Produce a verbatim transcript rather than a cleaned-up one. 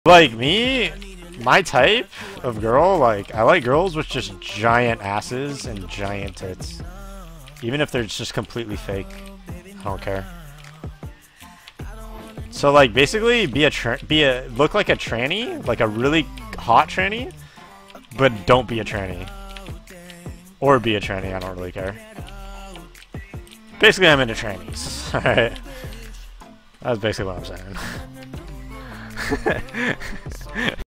Like me, my type of girl, like I like girls with just giant asses and giant tits. Even if they're just completely fake, I don't care. So like basically be a tra be a look like a tranny, like a really hot tranny, but don't be a tranny. Or be a tranny, I don't really care. Basically I'm into trannies. Alright. That's basically what I'm saying.